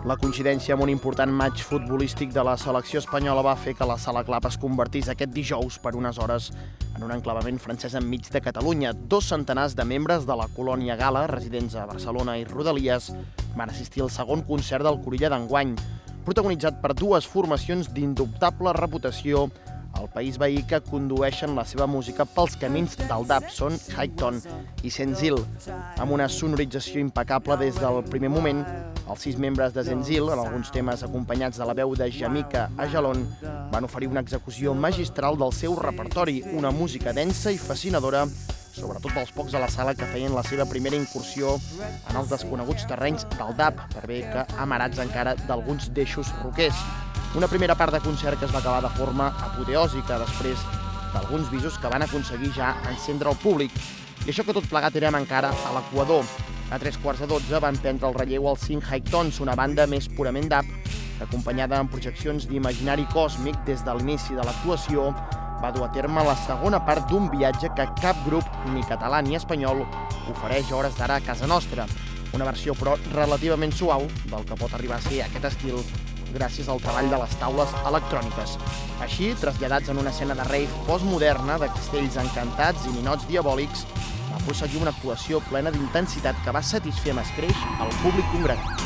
La coincidència amb un important matx futbolístic de la selecció espanyola va fer que la Sala Clap es convertís aquest dijous per unes hores en un enclavament francès enmig de Catalunya. 2 centenars de membres de la colònia Gala, residents a Barcelona i Rodalies, van assistir al segon concert del Corilla d'enguany, protagonitzat per 2 formacions d'indubtable reputació al país veí que condueixen la seva música pels camins del dub. Són Highton i Senzil. Amb una sonorització impecable des del primer moment, els 6 membres de Senzil, en alguns temes acompanyats de la veu de Jamika Ajalon, van oferir una execució magistral del seu repertori, una música densa i fascinadora, sobretot pels pocs a la sala que feien la seva primera incursió en els desconeguts terrenys del dub, per bé que amarats encara d'alguns deixos roquers. Una primera part de concert que es va acabar de forma apoteòsica després d'alguns visos que van aconseguir ja encendre el públic. I això que tot plegat érem encara a l'Equador. A 11:45 van prendre el relleu els 5 Hightons, una banda més purament dub, que acompanyada amb projeccions d'imaginari còsmic des de l'inici de l'actuació, va dur a terme la segona part d'un viatge que cap grup, ni català ni espanyol, ofereix a hores d'ara a casa nostra. Una versió, però, relativament suau del que pot arribar a ser aquest estil gràcies al treball de les taules electròniques. Així, traslladats en una escena de rave postmoderna, de castells encantats i ninots diabòlics, va prosseguir una actuació plena d'intensitat que va satisfer amb escreix al públic congregat.